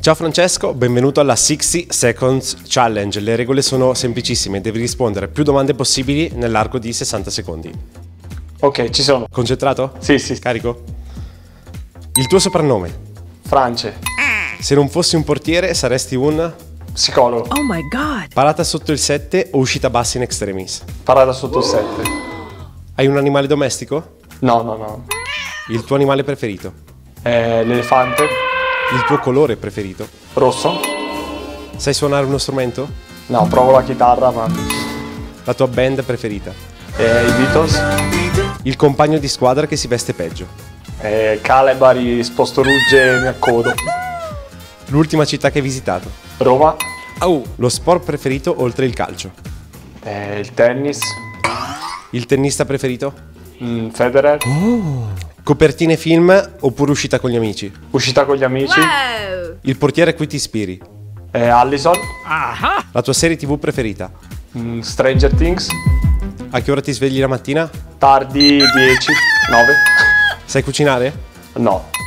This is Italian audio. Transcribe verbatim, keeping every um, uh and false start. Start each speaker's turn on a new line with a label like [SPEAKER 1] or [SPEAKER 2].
[SPEAKER 1] Ciao Francesco, benvenuto alla sessanta Seconds Challenge. Le regole sono semplicissime, devi rispondere più domande possibili nell'arco di sessanta secondi.
[SPEAKER 2] Ok, ci sono.
[SPEAKER 1] Concentrato?
[SPEAKER 2] Sì, sì.
[SPEAKER 1] Carico? Il tuo soprannome?
[SPEAKER 2] France.
[SPEAKER 1] Se non fossi un portiere saresti un...
[SPEAKER 2] Psicologo.
[SPEAKER 3] Oh my god.
[SPEAKER 1] Parata sotto il sette o uscita bassa in extremis?
[SPEAKER 2] Parata sotto il sette.
[SPEAKER 1] Hai un animale domestico?
[SPEAKER 2] No, no, no.
[SPEAKER 1] Il tuo animale preferito?
[SPEAKER 2] Eh, l'elefante.
[SPEAKER 1] Il tuo colore preferito?
[SPEAKER 2] Rosso.
[SPEAKER 1] Sai suonare uno strumento?
[SPEAKER 2] No, provo la chitarra, ma...
[SPEAKER 1] La tua band preferita?
[SPEAKER 2] Eh, i Beatles.
[SPEAKER 1] Il compagno di squadra che si veste peggio?
[SPEAKER 2] Eh, Calebari, sposto rugge, mi accodo.
[SPEAKER 1] L'ultima città che hai visitato?
[SPEAKER 2] Roma.
[SPEAKER 1] Oh, lo sport preferito oltre il calcio?
[SPEAKER 2] Eh, il tennis.
[SPEAKER 1] Il tennista preferito?
[SPEAKER 2] Mm, Federer.
[SPEAKER 1] Copertine film oppure uscita con gli amici?
[SPEAKER 2] Uscita con gli amici.
[SPEAKER 3] Wow.
[SPEAKER 1] Il portiere a cui ti ispiri?
[SPEAKER 2] Eh, Allison.
[SPEAKER 1] La tua serie tv preferita?
[SPEAKER 2] Mm, Stranger Things.
[SPEAKER 1] A che ora ti svegli la mattina?
[SPEAKER 2] Tardi, dieci, nove.
[SPEAKER 1] Sai cucinare?
[SPEAKER 2] No.